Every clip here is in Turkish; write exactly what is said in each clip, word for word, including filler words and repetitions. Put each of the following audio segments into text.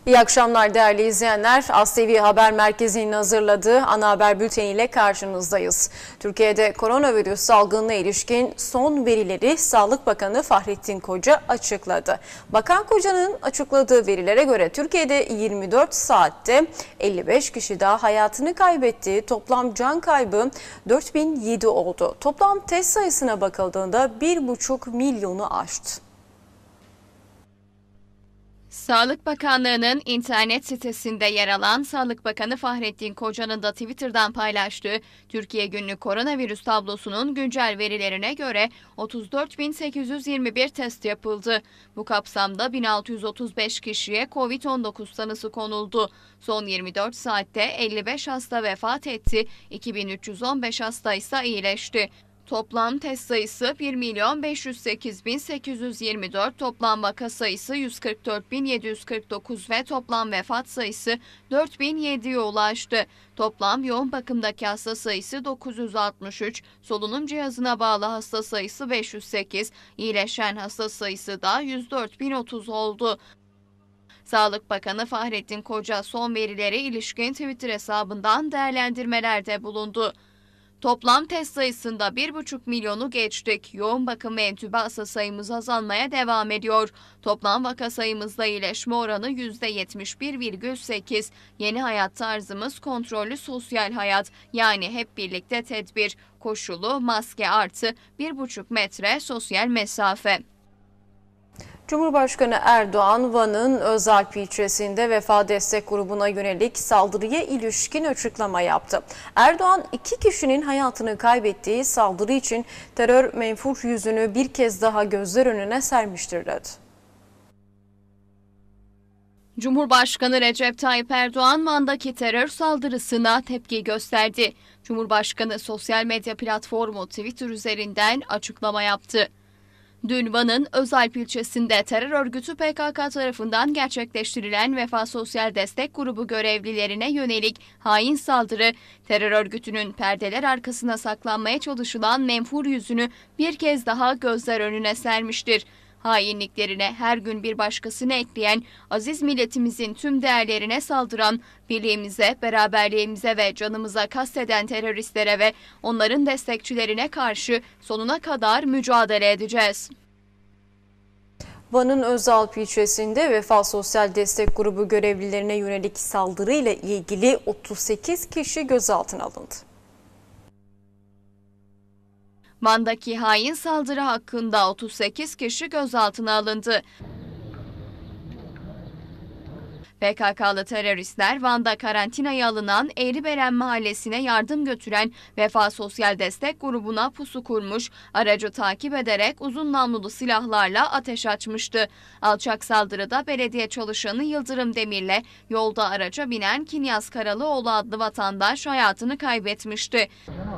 İyi akşamlar değerli izleyenler. As T V Haber Merkezi'nin hazırladığı ana haber bülteniyle karşınızdayız. Türkiye'de koronavirüs salgınına ilişkin son verileri Sağlık Bakanı Fahrettin Koca açıkladı. Bakan Koca'nın açıkladığı verilere göre Türkiye'de yirmi dört saatte elli beş kişi daha hayatını kaybetti. Toplam can kaybı dört bin yedi oldu. Toplam test sayısına bakıldığında bir buçuk milyonu aştı. Sağlık Bakanlığı'nın internet sitesinde yer alan Sağlık Bakanı Fahrettin Koca'nın da Twitter'dan paylaştığı Türkiye günlük koronavirüs tablosunun güncel verilerine göre otuz dört bin sekiz yüz yirmi bir test yapıldı. Bu kapsamda bin altı yüz otuz beş kişiye kovid on dokuz tanısı konuldu. Son yirmi dört saatte elli beş hasta vefat etti, iki bin üç yüz on beş hasta ise iyileşti. Toplam test sayısı bir milyon beş yüz sekiz bin sekiz yüz yirmi dört, toplam vaka sayısı yüz kırk dört bin yedi yüz kırk dokuz ve toplam vefat sayısı dört bin yediye ulaştı. Toplam yoğun bakımdaki hasta sayısı dokuz yüz altmış üç, solunum cihazına bağlı hasta sayısı beş yüz sekiz, iyileşen hasta sayısı da yüz dört bin otuz oldu. Sağlık Bakanı Fahrettin Koca son verilere ilişkin Twitter hesabından değerlendirmelerde bulundu. Toplam test sayısında bir buçuk milyonu geçtik. Yoğun bakım ve entübe hasta sayımız azalmaya devam ediyor. Toplam vaka sayımızda iyileşme oranı yüzde yetmiş bir virgül sekiz. Yeni hayat tarzımız kontrollü sosyal hayat, yani hep birlikte tedbir, koşulu maske artı bir buçuk metre sosyal mesafe. Cumhurbaşkanı Erdoğan, Van'ın Özalp ilçesinde Vefa Destek Grubu'na yönelik saldırıya ilişkin açıklama yaptı. Erdoğan, iki kişinin hayatını kaybettiği saldırı için terör menfur yüzünü bir kez daha gözler önüne sermiştir dedi. Cumhurbaşkanı Recep Tayyip Erdoğan, Van'daki terör saldırısına tepki gösterdi. Cumhurbaşkanı sosyal medya platformu Twitter üzerinden açıklama yaptı. Dün Van'ın Özalp ilçesinde terör örgütü P K K tarafından gerçekleştirilen Vefa Sosyal Destek Grubu görevlilerine yönelik hain saldırı, terör örgütünün perdeler arkasına saklanmaya çalışılan menfur yüzünü bir kez daha gözler önüne sermiştir. Hainliklerine her gün bir başkasını ekleyen, aziz milletimizin tüm değerlerine saldıran, birliğimize, beraberliğimize ve canımıza kasteden teröristlere ve onların destekçilerine karşı sonuna kadar mücadele edeceğiz. Van'ın Özalp ilçesinde Vefa Sosyal Destek Grubu görevlilerine yönelik saldırıyla ilgili otuz sekiz kişi gözaltına alındı. Van'daki hain saldırı hakkında otuz sekiz kişi gözaltına alındı. P K K'lı teröristler Van'da karantinaya alınan Eğribelen mahallesine yardım götüren Vefa Sosyal Destek Grubu'na pusu kurmuş, aracı takip ederek uzun namlulu silahlarla ateş açmıştı. Alçak saldırıda belediye çalışanı Yıldırım Demir'le yolda araca binen Kinyas Karalıoğlu adlı vatandaş hayatını kaybetmişti.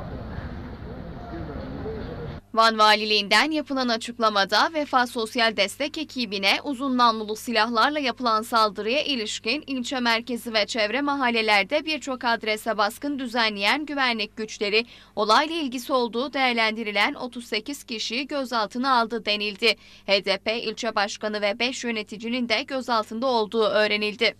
Van Valiliğinden yapılan açıklamada Vefa Sosyal Destek ekibine uzun namlulu silahlarla yapılan saldırıya ilişkin ilçe merkezi ve çevre mahallelerde birçok adrese baskın düzenleyen güvenlik güçleri olayla ilgisi olduğu değerlendirilen otuz sekiz kişiyi gözaltına aldı denildi. H D P ilçe başkanı ve beş yöneticinin de gözaltında olduğu öğrenildi.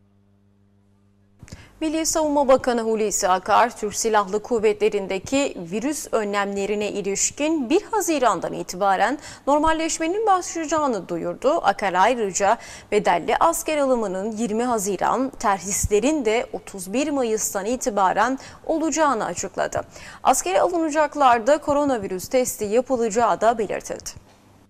Milli Savunma Bakanı Hulusi Akar, Türk Silahlı Kuvvetleri'ndeki virüs önlemlerine ilişkin bir Haziran'dan itibaren normalleşmenin başlayacağını duyurdu. Akar ayrıca bedelli asker alımının yirmi Haziran, terhislerin de otuz bir Mayıs'tan itibaren olacağını açıkladı. Askere alınacaklarda koronavirüs testi yapılacağı da belirtildi.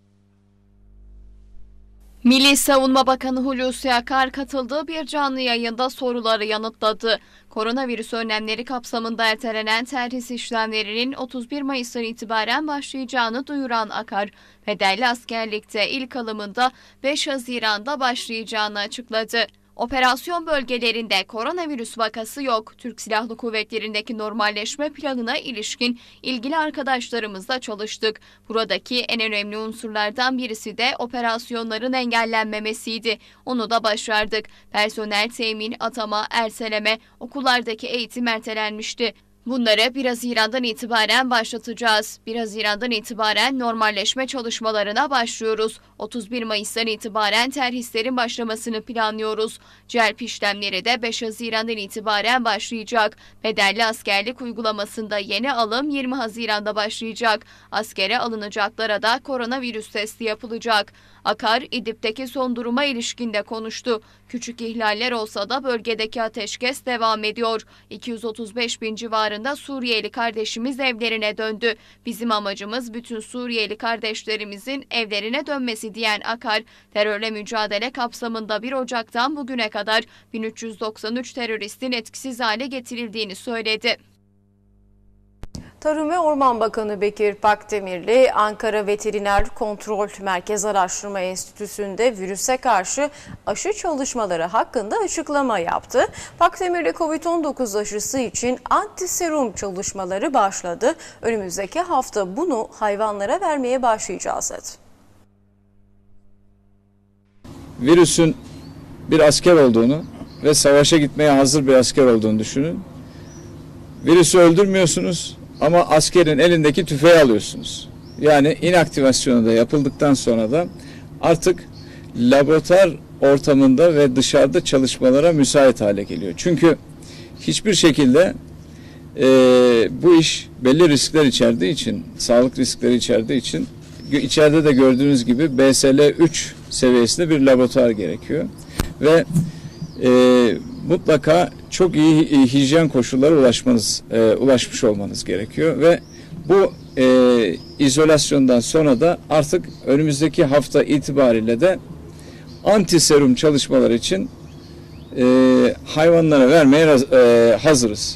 Milli Savunma Bakanı Hulusi Akar katıldığı bir canlı yayında soruları yanıtladı. Koronavirüs önlemleri kapsamında ertelenen terhis işlemlerinin otuz bir Mayıs'tan itibaren başlayacağını duyuran Akar, bedelli askerlikte ilk alımında beş Haziran'da başlayacağını açıkladı. Operasyon bölgelerinde koronavirüs vakası yok. Türk Silahlı Kuvvetleri'ndeki normalleşme planına ilişkin ilgili arkadaşlarımızla çalıştık. Buradaki en önemli unsurlardan birisi de operasyonların engellenmemesiydi. Onu da başardık. Personel temin, atama, erteleme, okullardaki eğitim ertelenmişti. Bunları bir Haziran'dan itibaren başlatacağız. bir Haziran'dan itibaren normalleşme çalışmalarına başlıyoruz. otuz bir Mayıs'tan itibaren terhislerin başlamasını planlıyoruz. Celp işlemleri de beş Haziran'dan itibaren başlayacak. Bedelli askerlik uygulamasında yeni alım yirmi Haziran'da başlayacak. Askere alınacaklara da koronavirüs testi yapılacak. Akar, İdlib'deki son duruma ilişkin de konuştu. Küçük ihlaller olsa da bölgedeki ateşkes devam ediyor. iki yüz otuz beş bin civarında Suriyeli kardeşimiz evlerine döndü. Bizim amacımız bütün Suriyeli kardeşlerimizin evlerine dönmesi diyen Akar, terörle mücadele kapsamında bir Ocak'tan bugüne kadar bin üç yüz doksan üç teröristin etkisiz hale getirildiğini söyledi. Tarım ve Orman Bakanı Bekir Pakdemirli, Ankara Veteriner Kontrol Merkez Araştırma Enstitüsü'nde virüse karşı aşı çalışmaları hakkında açıklama yaptı. Pakdemirli Covid on dokuz aşısı için antiserum çalışmaları başladı. Önümüzdeki hafta bunu hayvanlara vermeye başlayacağız dedi. Virüsün bir asker olduğunu ve savaşa gitmeye hazır bir asker olduğunu düşünün. Virüsü öldürmüyorsunuz ama askerin elindeki tüfeği alıyorsunuz. Yani inaktivasyonu da yapıldıktan sonra da artık laboratuvar ortamında ve dışarıda çalışmalara müsait hale geliyor. Çünkü hiçbir şekilde e, bu iş belli riskler içerdiği için, sağlık riskleri içerdiği için içeride de gördüğünüz gibi B S L üç seviyesinde bir laboratuvar gerekiyor. Ve e, mutlaka çok iyi hijyen koşullara ulaşmanız, e, ulaşmış olmanız gerekiyor ve bu e, izolasyondan sonra da artık önümüzdeki hafta itibariyle de antiserum çalışmaları için e, hayvanlara vermeye e, hazırız.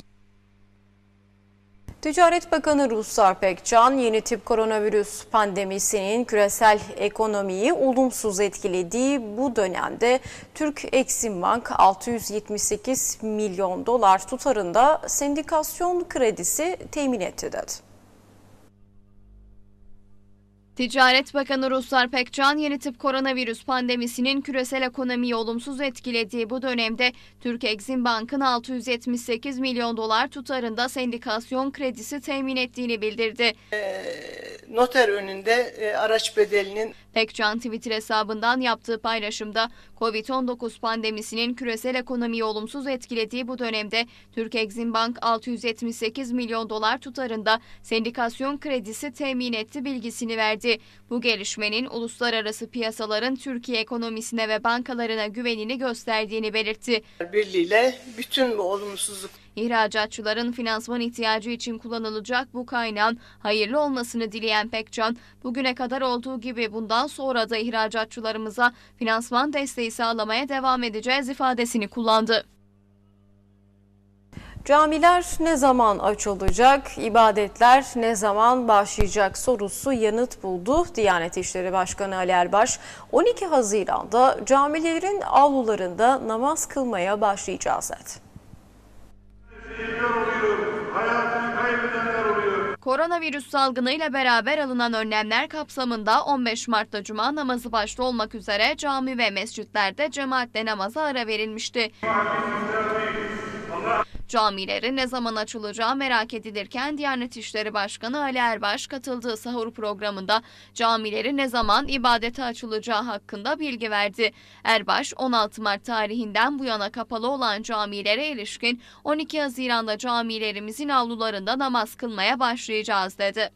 Ticaret Bakanı Ruslar Pekcan, yeni tip koronavirüs pandemisinin küresel ekonomiyi olumsuz etkilediği bu dönemde Türk Eksim Bank altı yüz yetmiş sekiz milyon dolar tutarında sendikasyon kredisi temin etti dedi. Ticaret Bakanı Ruslar Pekcan, yeni tip koronavirüs pandemisinin küresel ekonomiyi olumsuz etkilediği bu dönemde Türk Eksim Bank'ın altı yüz yetmiş sekiz milyon dolar tutarında sendikasyon kredisi temin ettiğini bildirdi. E, noter önünde e, araç bedelinin... Pekcan Twitter hesabından yaptığı paylaşımda Covid on dokuz pandemisinin küresel ekonomiyi olumsuz etkilediği bu dönemde Türk Eksim Bank altı yüz yetmiş sekiz milyon dolar tutarında sendikasyon kredisi temin etti bilgisini verdi. Bu gelişmenin uluslararası piyasaların Türkiye ekonomisine ve bankalarına güvenini gösterdiğini belirtti. Birliğiyle bütün bu olumsuzluk... İhracatçıların finansman ihtiyacı için kullanılacak bu kaynağın hayırlı olmasını dileyen Pekcan, bugüne kadar olduğu gibi bundan sonra da ihracatçılarımıza finansman desteği sağlamaya devam edeceğiz ifadesini kullandı. Camiler ne zaman açılacak, ibadetler ne zaman başlayacak sorusu yanıt buldu. Diyanet İşleri Başkanı Ali Erbaş, on iki Haziran'da camilerin avlularında namaz kılmaya başlayacağız dedi. Koronavirüs salgınıyla beraber alınan önlemler kapsamında on beş Mart'ta Cuma namazı başta olmak üzere cami ve mescitlerde cemaatle namaza ara verilmişti. Camilerin ne zaman açılacağı merak edilirken Diyanet İşleri Başkanı Ali Erbaş katıldığı sahur programında camilerin ne zaman ibadete açılacağı hakkında bilgi verdi. Erbaş, on altı Mart tarihinden bu yana kapalı olan camilere ilişkin on iki Haziran'da camilerimizin avlularında namaz kılmaya başlayacağız dedi.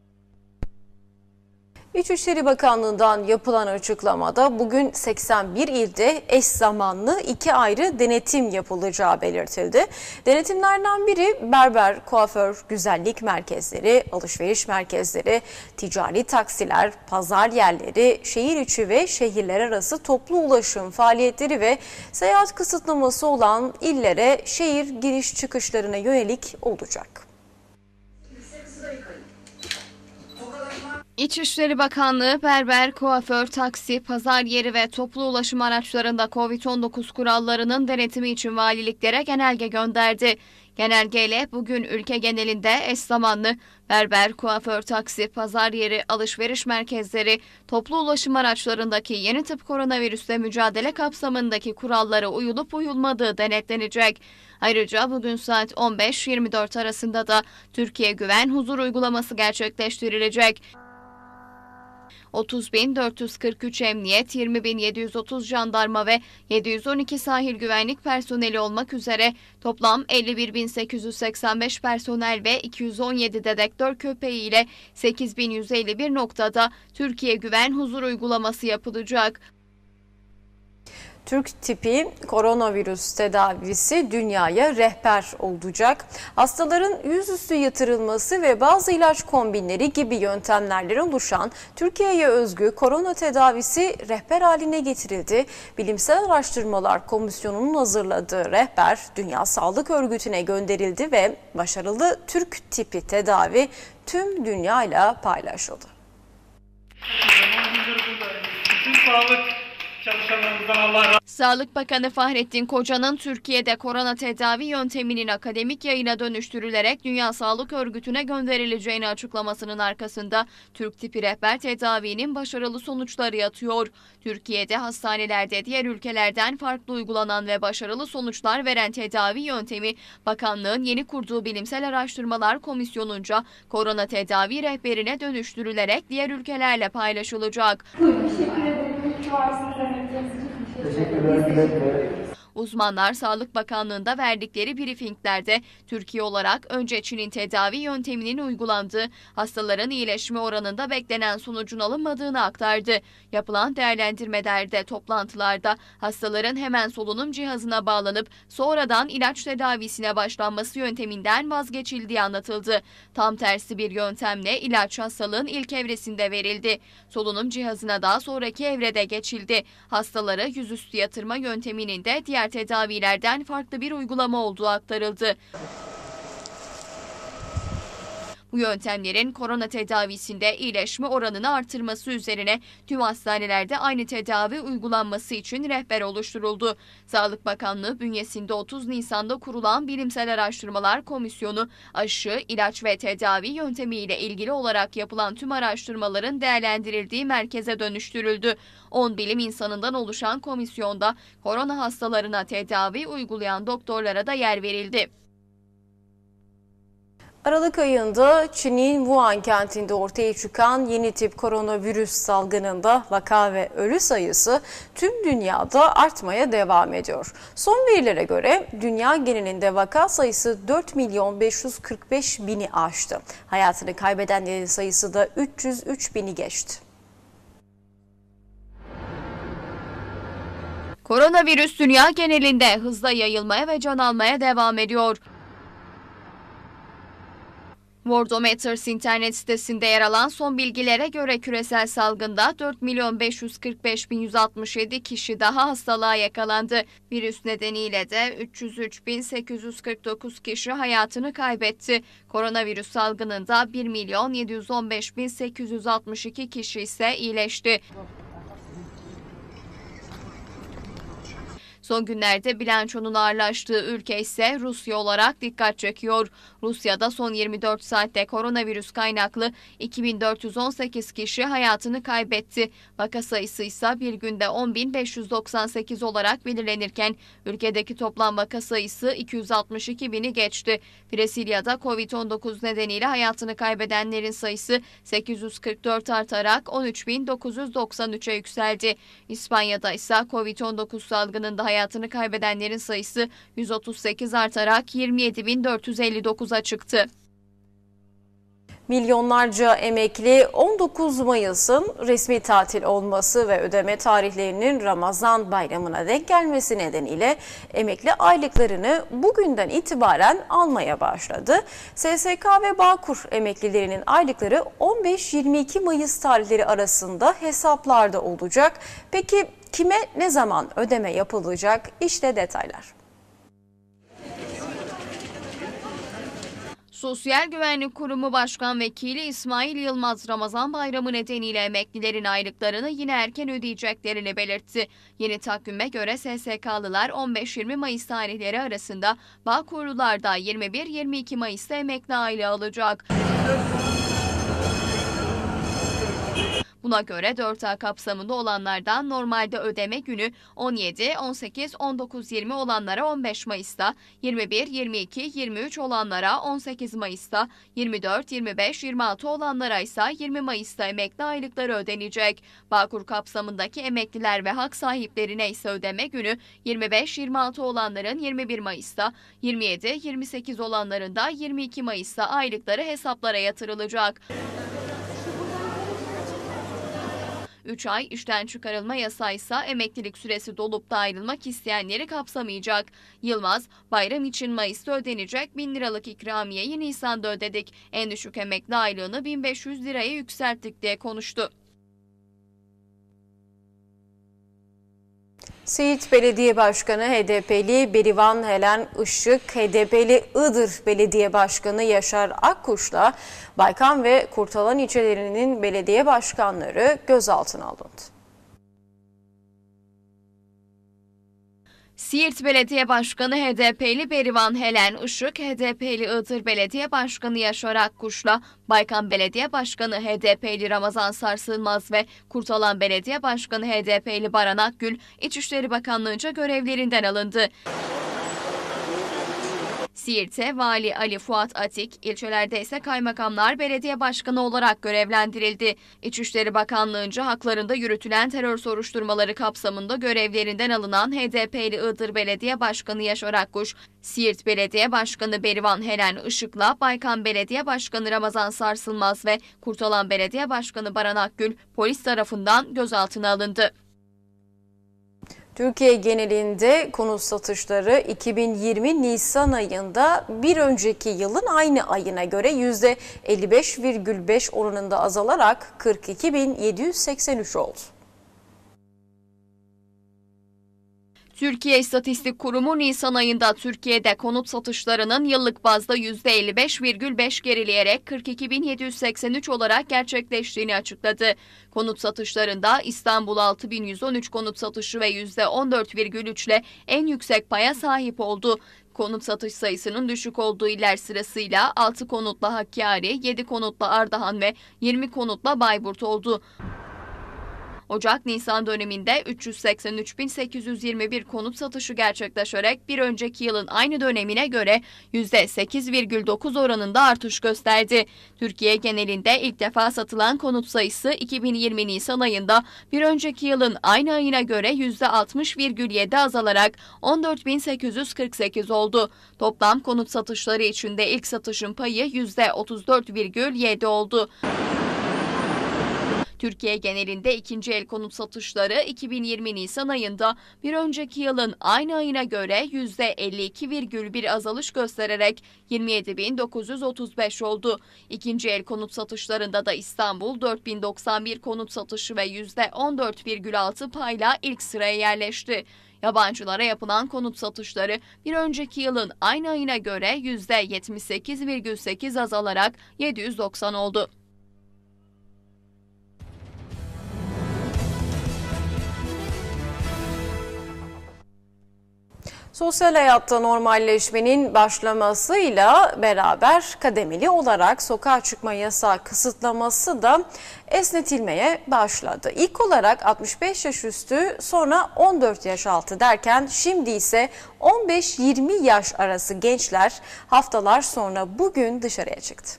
İçişleri Bakanlığı'ndan yapılan açıklamada bugün seksen bir ilde eş zamanlı iki ayrı denetim yapılacağı belirtildi. Denetimlerden biri berber, kuaför, güzellik merkezleri, alışveriş merkezleri, ticari taksiler, pazar yerleri, şehir içi ve şehirler arası toplu ulaşım faaliyetleri ve seyahat kısıtlaması olan illere şehir giriş çıkışlarına yönelik olacak. İçişleri Bakanlığı, berber, kuaför, taksi, pazar yeri ve toplu ulaşım araçlarında Covid on dokuz kurallarının denetimi için valiliklere genelge gönderdi. Genelgeyle bugün ülke genelinde eş zamanlı berber, kuaför, taksi, pazar yeri, alışveriş merkezleri, toplu ulaşım araçlarındaki yeni tip koronavirüsle mücadele kapsamındaki kurallara uyulup uyulmadığı denetlenecek. Ayrıca bugün saat on beş yirmi dört arasında da Türkiye Güven Huzur uygulaması gerçekleştirilecek. otuz bin dört yüz kırk üç emniyet, yirmi bin yedi yüz otuz jandarma ve yedi yüz on iki sahil güvenlik personeli olmak üzere toplam elli bir bin sekiz yüz seksen beş personel ve iki yüz on yedi dedektör köpeği ile sekiz bin yüz elli bir noktada Türkiye Güven Huzur uygulaması yapılacak. Türk tipi koronavirüs tedavisi dünyaya rehber olacak. Hastaların yüzüstü yatırılması ve bazı ilaç kombinleri gibi yöntemlerle oluşan Türkiye'ye özgü korona tedavisi rehber haline getirildi. Bilimsel Araştırmalar Komisyonu'nun hazırladığı rehber Dünya Sağlık Örgütü'ne gönderildi ve başarılı Türk tipi tedavi tüm dünyayla paylaşıldı. Bütün sağlık çalışanlarımızdan Allah razı olsun. Sağlık Bakanı Fahrettin Koca'nın Türkiye'de korona tedavi yönteminin akademik yayına dönüştürülerek Dünya Sağlık Örgütü'ne gönderileceğini açıklamasının arkasında Türk tipi rehber tedavinin başarılı sonuçları yatıyor. Türkiye'de hastanelerde diğer ülkelerden farklı uygulanan ve başarılı sonuçlar veren tedavi yöntemi bakanlığın yeni kurduğu Bilimsel Araştırmalar Komisyonu'nca korona tedavi rehberine dönüştürülerek diğer ülkelerle paylaşılacak. Teşekkür ederim. Teşekkürler. Uzmanlar Sağlık Bakanlığı'nda verdikleri briefinglerde Türkiye olarak önce Çin'in tedavi yönteminin uygulandığı, hastaların iyileşme oranında beklenen sonucun alınmadığını aktardı. Yapılan değerlendirmelerde, toplantılarda hastaların hemen solunum cihazına bağlanıp sonradan ilaç tedavisine başlanması yönteminden vazgeçildiği anlatıldı. Tam tersi bir yöntemle ilaç hastalığın ilk evresinde verildi. Solunum cihazına daha sonraki evrede geçildi. Hastaları yüzüstü yatırma yönteminin de diğer tedavilerden farklı bir uygulama olduğu aktarıldı. Bu yöntemlerin korona tedavisinde iyileşme oranını artırması üzerine tüm hastanelerde aynı tedavi uygulanması için rehber oluşturuldu. Sağlık Bakanlığı bünyesinde otuz Nisan'da kurulan Bilimsel Araştırmalar Komisyonu, aşı, ilaç ve tedavi yöntemiyle ilgili olarak yapılan tüm araştırmaların değerlendirildiği merkeze dönüştürüldü. on bilim insanından oluşan komisyonda korona hastalarına tedavi uygulayan doktorlara da yer verildi. Aralık ayında Çin'in Wuhan kentinde ortaya çıkan yeni tip koronavirüs salgınında vaka ve ölü sayısı tüm dünyada artmaya devam ediyor. Son verilere göre dünya genelinde vaka sayısı dört milyon beş yüz kırk beş bini aştı. Hayatını kaybedenlerin sayısı da üç yüz üç bini geçti. Koronavirüs dünya genelinde hızla yayılmaya ve can almaya devam ediyor. Worldometers internet sitesinde yer alan son bilgilere göre küresel salgında dört milyon beş yüz kırk beş bin yüz altmış yedi kişi daha hastalığa yakalandı. Virüs nedeniyle de üç yüz üç bin sekiz yüz kırk dokuz kişi hayatını kaybetti. Koronavirüs salgınında bir milyon yedi yüz on beş bin sekiz yüz altmış iki kişi ise iyileşti. Son günlerde bilançonun ağırlaştığı ülke ise Rusya olarak dikkat çekiyor. Rusya'da son yirmi dört saatte koronavirüs kaynaklı iki bin dört yüz on sekiz kişi hayatını kaybetti. Vaka sayısı ise bir günde on bin beş yüz doksan sekiz olarak belirlenirken ülkedeki toplam vaka sayısı iki yüz altmış iki bini geçti. Brezilya'da kovid on dokuz nedeniyle hayatını kaybedenlerin sayısı sekiz yüz kırk dört artarak on üç bin dokuz yüz doksan üçe yükseldi. İspanya'da ise kovid on dokuz salgınında hayatını kaybedenlerin sayısı yüz otuz sekiz artarak yirmi yedi bin dört yüz elli dokuza çıktı. Milyonlarca emekli on dokuz Mayıs'ın resmi tatil olması ve ödeme tarihlerinin Ramazan bayramına denk gelmesi nedeniyle emekli aylıklarını bugünden itibaren almaya başladı. S S K ve Bağkur emeklilerinin aylıkları on beş yirmi iki Mayıs tarihleri arasında hesaplarda olacak. Peki kime ne zaman ödeme yapılacak? İşte detaylar. Sosyal Güvenlik Kurumu Başkan Vekili İsmail Yılmaz, Ramazan Bayramı nedeniyle emeklilerin aylıklarını yine erken ödeyeceklerini belirtti. Yeni takvime göre S S K'lılar on beş yirmi Mayıs tarihleri arasında, Bağkurlular da yirmi bir yirmi iki Mayıs'ta emekli aylığı alacak. Buna göre dört A kapsamında olanlardan normalde ödeme günü on yedi, on sekiz, on dokuz, yirmi olanlara on beş Mayıs'ta, yirmi bir, yirmi iki, yirmi üç olanlara on sekiz Mayıs'ta, yirmi dört, yirmi beş, yirmi altı olanlara ise yirmi Mayıs'ta emekli aylıkları ödenecek. Bağkur kapsamındaki emekliler ve hak sahiplerine ise ödeme günü yirmi beş yirmi altı olanların yirmi bir Mayıs'ta, yirmi yedi yirmi sekiz olanların da yirmi iki Mayıs'ta aylıkları hesaplara yatırılacak. üç ay işten çıkarılma yasağı ise emeklilik süresi dolup da ayrılmak isteyenleri kapsamayacak. Yılmaz, bayram için Mayıs'ta ödenecek bin liralık ikramiyeyi Nisan'da ödedik. En düşük emekli aylığını bin beş yüz liraya yükselttik diye konuştu. Siirt Belediye Başkanı H D P'li Berivan Helen Işık, H D P'li Iğdır Belediye Başkanı Yaşar Akkuş'la Baykan ve Kurtalan ilçelerinin belediye başkanları gözaltına alındı. Siirt Belediye Başkanı H D P'li Berivan Helen Işık, H D P'li Iğdır Belediye Başkanı Yaşar Akkuş'la Baykan Belediye Başkanı H D P'li Ramazan Sarsılmaz ve Kurtalan Belediye Başkanı H D P'li Baran Akgül, İçişleri Bakanlığı'nca görevlerinden alındı. Siirt'te Vali Ali Fuat Atik, ilçelerde ise kaymakamlar belediye başkanı olarak görevlendirildi. İçişleri Bakanlığı'nca haklarında yürütülen terör soruşturmaları kapsamında görevlerinden alınan H D P'li Iğdır Belediye Başkanı Yaşar Akkuş, Siirt Belediye Başkanı Berivan Helen Işık'la Baykan Belediye Başkanı Ramazan Sarsılmaz ve Kurtalan Belediye Başkanı Baran Akgül polis tarafından gözaltına alındı. Türkiye genelinde konut satışları iki bin yirmi Nisan ayında bir önceki yılın aynı ayına göre yüzde elli beş virgül beş oranında azalarak kırk iki bin yedi yüz seksen üç oldu. Türkiye İstatistik Kurumu Nisan ayında Türkiye'de konut satışlarının yıllık bazda yüzde elli beş virgül beş gerileyerek kırk iki bin yedi yüz seksen üç olarak gerçekleştiğini açıkladı. Konut satışlarında İstanbul altı bin yüz on üç konut satışı ve yüzde on dört virgül üç ile en yüksek paya sahip oldu. Konut satış sayısının düşük olduğu iller sırasıyla altı konutla Hakkari, yedi konutla Ardahan ve yirmi konutla Bayburt oldu. Ocak-Nisan döneminde üç yüz seksen üç bin sekiz yüz yirmi bir konut satışı gerçekleşerek bir önceki yılın aynı dönemine göre yüzde sekiz virgül dokuz oranında artış gösterdi. Türkiye genelinde ilk defa satılan konut sayısı iki bin yirmi Nisan ayında bir önceki yılın aynı ayına göre yüzde altmış virgül yedi azalarak on dört bin sekiz yüz kırk sekiz oldu. Toplam konut satışları içinde ilk satışın payı yüzde otuz dört virgül yedi oldu. Türkiye genelinde ikinci el konut satışları iki bin yirmi Nisan ayında bir önceki yılın aynı ayına göre yüzde elli iki virgül bir azalış göstererek yirmi yedi bin dokuz yüz otuz beş oldu. İkinci el konut satışlarında da İstanbul dört bin doksan bir konut satışı ve yüzde on dört virgül altı payla ilk sıraya yerleşti. Yabancılara yapılan konut satışları bir önceki yılın aynı ayına göre yüzde yetmiş sekiz virgül sekiz azalarak yedi yüz doksan oldu. Sosyal hayatta normalleşmenin başlamasıyla beraber kademeli olarak sokağa çıkma yasağı kısıtlaması da esnetilmeye başladı. İlk olarak altmış beş yaş üstü, sonra on dört yaş altı derken şimdi ise on beş yirmi yaş arası gençler haftalar sonra bugün dışarıya çıktı.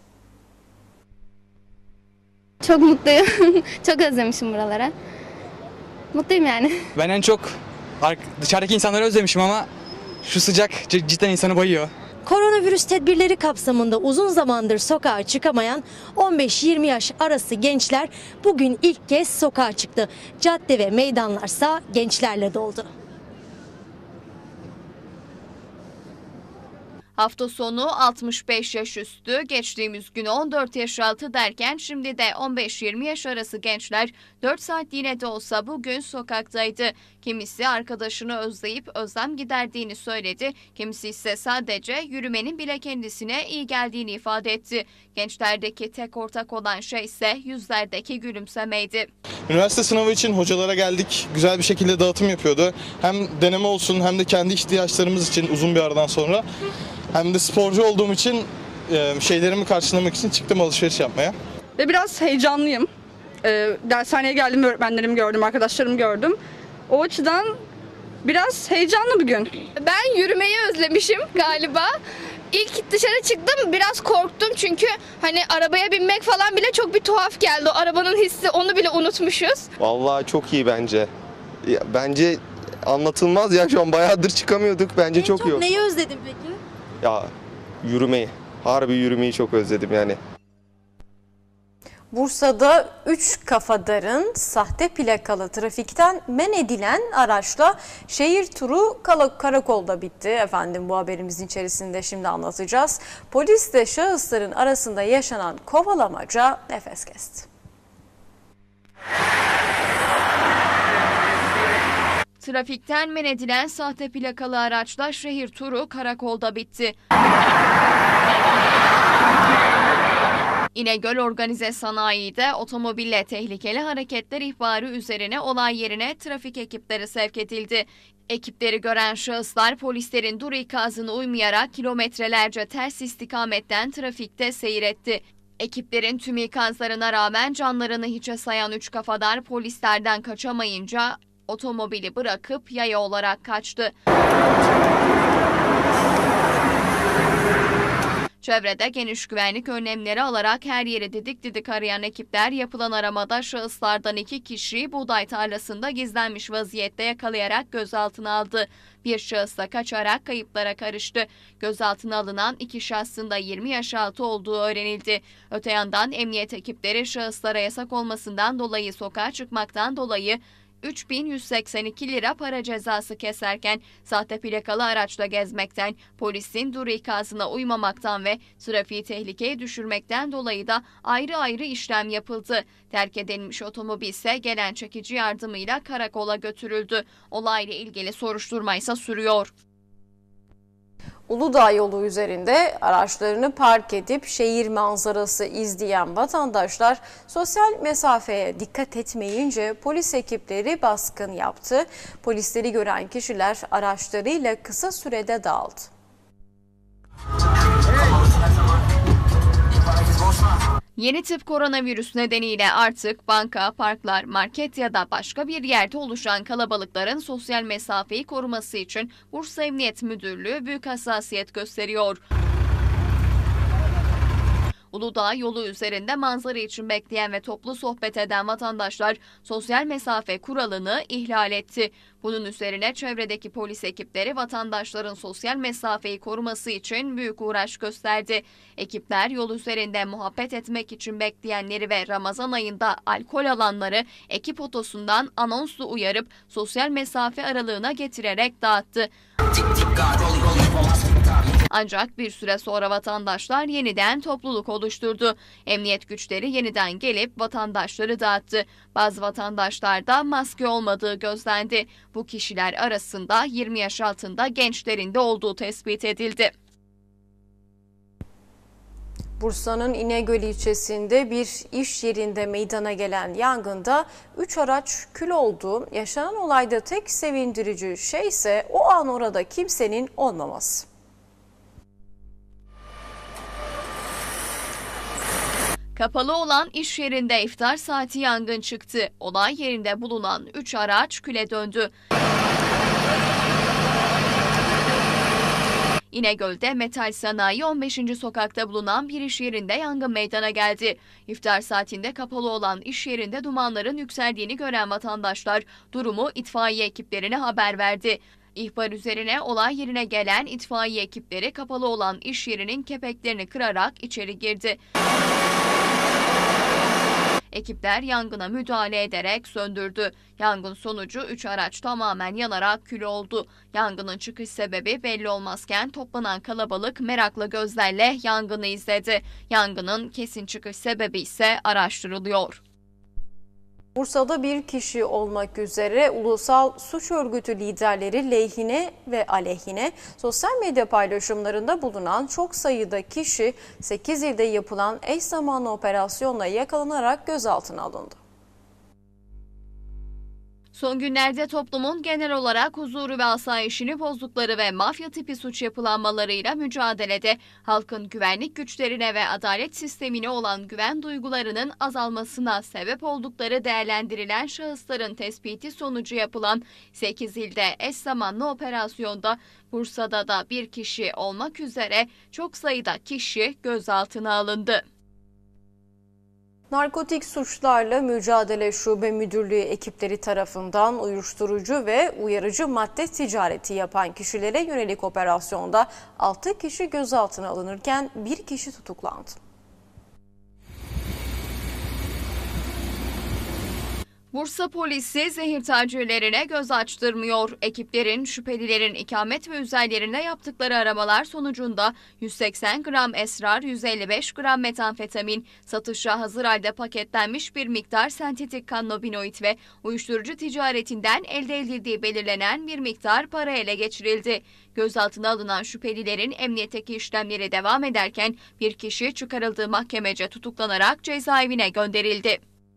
Çok mutluyum. Çok özlemişim buralara. Mutluyum yani. Ben en çok dışarıdaki insanları özlemişim ama şu sıcak cidden insanı bayıyor. Koronavirüs tedbirleri kapsamında uzun zamandır sokağa çıkamayan on beş yirmi yaş arası gençler bugün ilk kez sokağa çıktı. Cadde ve meydanlarsa gençlerle doldu. Hafta sonu altmış beş yaş üstü, geçtiğimiz gün on dört yaş altı derken şimdi de on beş yirmi yaş arası gençler dört saatliğine de olsa bugün sokaktaydı. Kimisi arkadaşını özleyip özlem giderdiğini söyledi, kimisi ise sadece yürümenin bile kendisine iyi geldiğini ifade etti. Gençlerdeki tek ortak olan şey ise yüzlerdeki gülümsemeydi. Üniversite sınavı için hocalara geldik. Güzel bir şekilde dağıtım yapıyordu. Hem deneme olsun hem de kendi ihtiyaçlarımız için uzun bir aradan sonra. Hem de sporcu olduğum için şeylerimi karşılamak için çıktım alışveriş yapmaya. Ve biraz heyecanlıyım. Ee, dershaneye geldim, öğretmenlerimi gördüm, arkadaşlarımı gördüm. O açıdan biraz heyecanlı bir gün. Ben yürümeyi özlemişim galiba. İlk dışarı çıktım, biraz korktum çünkü hani arabaya binmek falan bile çok bir tuhaf geldi. O arabanın hissi, onu bile unutmuşuz. Vallahi çok iyi bence. Ya, bence anlatılmaz ya, şu an bayağıdır çıkamıyorduk. Bence En çok, çok iyi. neyi özledin peki? Ya yürümeyi. Harbi yürümeyi çok özledim yani. Bursa'da üç kafadarın sahte plakalı trafikten men edilen araçla şehir turu karakolda bitti. Efendim bu haberimizin içerisinde şimdi anlatacağız. Polis de şahısların arasında yaşanan kovalamaca nefes kesti. Trafikten men edilen sahte plakalı araçla şehir turu karakolda bitti. İnegöl Organize Sanayi'de otomobille tehlikeli hareketler ihbarı üzerine olay yerine trafik ekipleri sevk edildi. Ekipleri gören şahıslar polislerin dur ikazına uymayarak kilometrelerce ters istikametten trafikte seyretti. Ekiplerin tüm ikazlarına rağmen canlarını hiçe sayan üç kafadar polislerden kaçamayınca otomobili bırakıp yaya olarak kaçtı. Çevrede geniş güvenlik önlemleri alarak her yeri didik didik arayan ekipler yapılan aramada şahıslardan iki kişiyi buğday tarlasında gizlenmiş vaziyette yakalayarak gözaltına aldı. Bir şahıs da kaçarak kayıplara karıştı. Gözaltına alınan iki şahsın da yirmi yaş altı olduğu öğrenildi. Öte yandan emniyet ekipleri şahıslara yasak olmasından dolayı sokağa çıkmaktan dolayı üç bin yüz seksen iki lira para cezası keserken sahte plakalı araçla gezmekten, polisin dur ikazına uymamaktan ve trafiği tehlikeye düşürmekten dolayı da ayrı ayrı işlem yapıldı. Terk edilmiş otomobil ise gelen çekici yardımıyla karakola götürüldü. Olayla ilgili soruşturma ise sürüyor. Uludağ yolu üzerinde araçlarını park edip şehir manzarası izleyen vatandaşlar sosyal mesafeye dikkat etmeyince polis ekipleri baskın yaptı. Polisleri gören kişiler araçlarıyla kısa sürede dağıldı. Yeni tip koronavirüs nedeniyle artık banka, parklar, market ya da başka bir yerde oluşan kalabalıkların sosyal mesafeyi koruması için Bursa Emniyet Müdürlüğü büyük hassasiyet gösteriyor. Uludağ yolu üzerinde manzara için bekleyen ve toplu sohbet eden vatandaşlar sosyal mesafe kuralını ihlal etti. Bunun üzerine çevredeki polis ekipleri vatandaşların sosyal mesafeyi koruması için büyük uğraş gösterdi. Ekipler yol üzerinde muhabbet etmek için bekleyenleri ve Ramazan ayında alkol alanları ekip otosundan anonslu uyarıp sosyal mesafe aralığına getirerek dağıttı. Ancak bir süre sonra vatandaşlar yeniden topluluk oluşturdu. Emniyet güçleri yeniden gelip vatandaşları dağıttı. Bazı vatandaşlarda maske olmadığı gözlendi. Bu kişiler arasında yirmi yaş altında gençlerin de olduğu tespit edildi. Bursa'nın İnegöl ilçesinde bir iş yerinde meydana gelen yangında üç araç kül oldu. Yaşanan olayda tek sevindirici şey ise o an orada kimsenin olmaması. Kapalı olan iş yerinde iftar saati yangın çıktı. Olay yerinde bulunan üç araç küle döndü. İnegöl'de Metal Sanayi on beşinci sokakta bulunan bir iş yerinde yangın meydana geldi. İftar saatinde kapalı olan iş yerinde dumanların yükseldiğini gören vatandaşlar durumu itfaiye ekiplerine haber verdi. İhbar üzerine olay yerine gelen itfaiye ekipleri kapalı olan iş yerinin kepeklerini kırarak içeri girdi. Ekipler yangına müdahale ederek söndürdü. Yangın sonucu üç araç tamamen yanarak kül oldu. Yangının çıkış sebebi belli olmazken toplanan kalabalık meraklı gözlerle yangını izledi. Yangının kesin çıkış sebebi ise araştırılıyor. Bursa'da bir kişi olmak üzere ulusal suç örgütü liderleri lehine ve aleyhine sosyal medya paylaşımlarında bulunan çok sayıda kişi sekiz ilde yapılan eş zamanlı operasyonla yakalanarak gözaltına alındı. Son günlerde toplumun genel olarak huzuru ve asayişini bozdukları ve mafya tipi suç yapılanmalarıyla mücadelede halkın güvenlik güçlerine ve adalet sistemine olan güven duygularının azalmasına sebep oldukları değerlendirilen şahısların tespiti sonucu yapılan sekiz ilde eş zamanlı operasyonda Bursa'da da bir kişi olmak üzere çok sayıda kişi gözaltına alındı. Narkotik Suçlarla Mücadele Şube Müdürlüğü ekipleri tarafından uyuşturucu ve uyarıcı madde ticareti yapan kişilere yönelik operasyonda altı kişi gözaltına alınırken bir kişi tutuklandı. Bursa polisi zehir tacirlerine göz açtırmıyor. Ekiplerin şüphelilerin ikamet ve üzerlerine yaptıkları aramalar sonucunda yüz seksen gram esrar, yüz elli beş gram metamfetamin, satışa hazır halde paketlenmiş bir miktar sentetik kannabinoid ve uyuşturucu ticaretinden elde edildiği belirlenen bir miktar para ele geçirildi. Gözaltına alınan şüphelilerin emniyetteki işlemleri devam ederken bir kişi çıkarıldığı mahkemece tutuklanarak cezaevine gönderildi.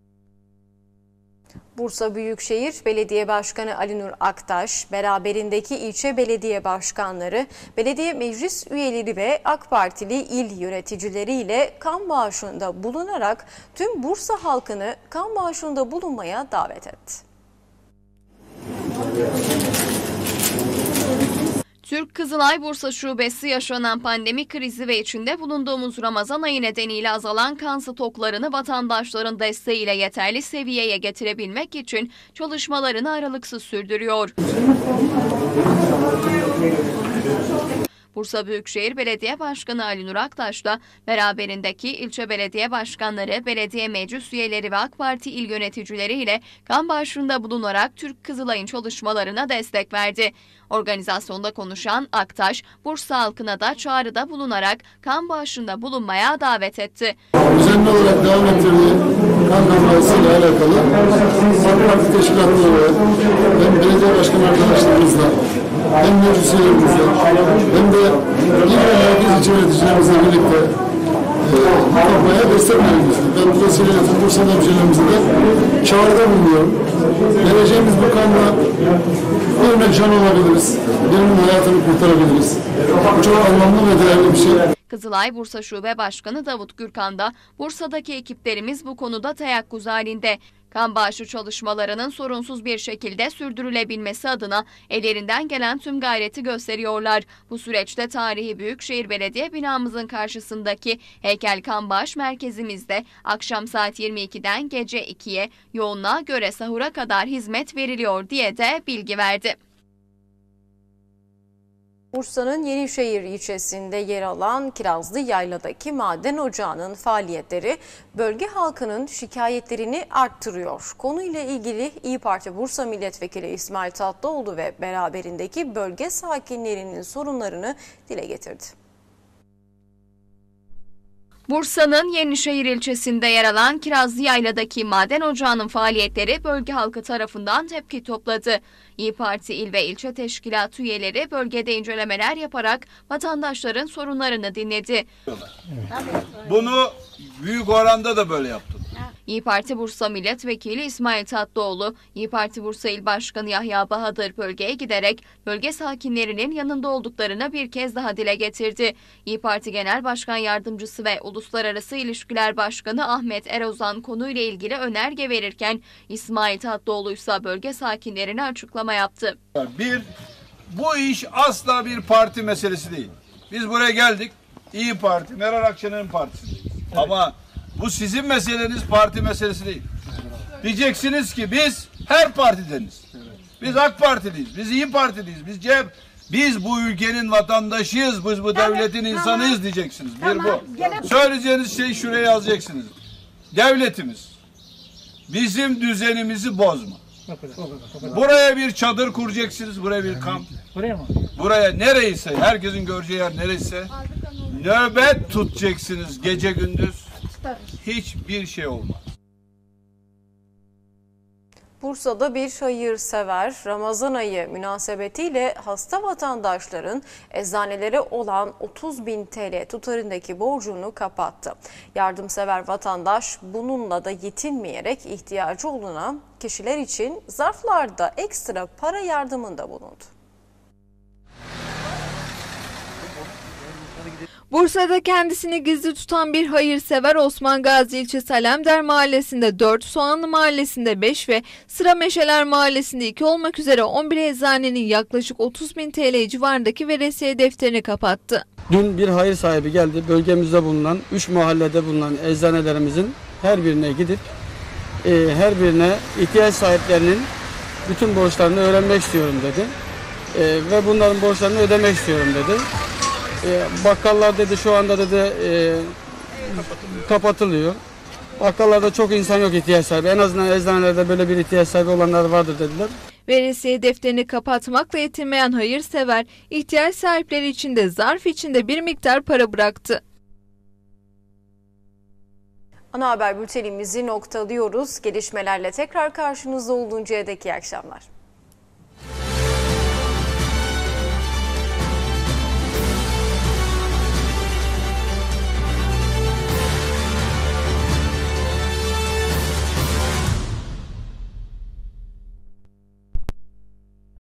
Bursa Büyükşehir Belediye Başkanı Ali Nur Aktaş, beraberindeki ilçe belediye başkanları, belediye meclis üyeleri ve AK Partili il yöneticileriyle kan bağışında bulunarak tüm Bursa halkını kan bağışında bulunmaya davet etti. Türk Kızılay Bursa Şubesi yaşanan pandemi krizi ve içinde bulunduğumuz Ramazan ayı nedeniyle azalan kan stoklarını vatandaşların desteğiyle yeterli seviyeye getirebilmek için çalışmalarını aralıksız sürdürüyor. Bursa Büyükşehir Belediye Başkanı Ali Nur Aktaş da beraberindeki ilçe belediye başkanları, belediye meclis üyeleri ve AK Parti il yöneticileriyle kan bağışında bulunarak Türk Kızılay'ın çalışmalarına destek verdi. Organizasyonda konuşan Aktaş, Bursa halkına da çağrıda bulunarak kan bağışında bulunmaya davet etti. Düzenli olarak devam ettirdiği kan kampanyasıyla alakalı AK Parti teşkilatları hem belediye başkan arkadaşlarımızla hem meclis üyelerimizle hem de il ve merkez ilçe yöneticilerimizle birlikte e, bu kampanya destek veriyoruz. Ben bu vesileyle tüm Bursa hemşehrilerimize de çağrıda bulunuyorum. Vereceğimiz bu kanla bir örnek can olabiliriz. Birinin hayatını kurtarabiliriz. Bu çok anlamlı ve değerli bir şey. Kızılay Bursa Şube Başkanı Davut Gürkan da Bursa'daki ekiplerimiz bu konuda teyakkuz halinde. Kan bağışı çalışmalarının sorunsuz bir şekilde sürdürülebilmesi adına ellerinden gelen tüm gayreti gösteriyorlar. Bu süreçte tarihi Büyükşehir Belediye binamızın karşısındaki Heykel Kan Bağış Merkezimizde akşam saat yirmi ikiden gece ikiye yoğunluğa göre sahura kadar hizmet veriliyor diye de bilgi verdi. Bursa'nın Yenişehir ilçesinde yer alan Kirazlı Yayla'daki maden ocağının faaliyetleri bölge halkının şikayetlerini arttırıyor. Konuyla ilgili İYİ Parti Bursa Milletvekili İsmail Tatlıoğlu ve beraberindeki bölge sakinlerinin sorunlarını dile getirdi. Bursa'nın Yenişehir ilçesinde yer alan Kirazlı Yayla'daki maden ocağının faaliyetleri bölge halkı tarafından tepki topladı. İYİ Parti il ve ilçe teşkilatı üyeleri bölgede incelemeler yaparak vatandaşların sorunlarını dinledi. Bunu büyük oranda da böyle yaptım. İYİ Parti Bursa Milletvekili İsmail Tatlıoğlu, İYİ Parti Bursa İl Başkanı Yahya Bahadır bölgeye giderek bölge sakinlerinin yanında olduklarını bir kez daha dile getirdi. İYİ Parti Genel Başkan Yardımcısı ve Uluslararası İlişkiler Başkanı Ahmet Erozan konuyla ilgili önerge verirken İsmail Tatlıoğlu ise bölge sakinlerine açıklama yaptı. Bir, bu iş asla bir parti meselesi değil. Biz buraya geldik, İYİ Parti, Meral Akşener'in partisindeyiz. Evet. Ama bu sizin meseleniz, parti meselesi değil. Diyeceksiniz ki biz her partideniz. Biz AK Partiliyiz, biz İYİ Partiliyiz, biz C H P, biz bu ülkenin vatandaşıyız, biz bu devletin insanıyız diyeceksiniz. Bir bu. Söyleyeceğiniz şey şuraya yazacaksınız. Devletimiz Bizim düzenimizi bozma. Buraya bir çadır kuracaksınız, buraya bir kamp. Buraya mı? Buraya nereyse, herkesin göreceği yer nereyse nöbet tutacaksınız gece gündüz. Hiçbir şey olmaz. Bursa'da bir hayırsever Ramazan ayı münasebetiyle hasta vatandaşların eczanelere olan otuz bin T L tutarındaki borcunu kapattı. Yardımsever vatandaş bununla da yetinmeyerek ihtiyacı olunan kişiler için zarflarda ekstra para yardımında bulundu. Bursa'da kendisini gizli tutan bir hayırsever Osman Gazi ilçesi Alemdar Mahallesi'nde dört, Soğanlı Mahallesi'nde beş ve Sıra Meşeler Mahallesi'nde iki olmak üzere on bir eczanenin yaklaşık otuz bin T L civarındaki veresiye defterini kapattı. Dün bir hayır sahibi geldi. Bölgemizde bulunan üç mahallede bulunan eczanelerimizin her birine gidip e, her birine ihtiyaç sahiplerinin bütün borçlarını öğrenmek istiyorum dedi. E, ve bunların borçlarını ödemek istiyorum dedi. E, bakkallar dedi şu anda dedi e, kapatılıyor. Bakkallarda çok insan yok ihtiyaç sahibi. En azından eczanelerde böyle bir ihtiyaç sahibi olanlar vardır dediler. Veresiye defterini kapatmakla yetinmeyen hayırsever, ihtiyaç sahipleri için de zarf içinde bir miktar para bıraktı. Ana haber bültenimizi noktalıyoruz. Gelişmelerle tekrar karşınızda oluncaya dek iyi akşamlar.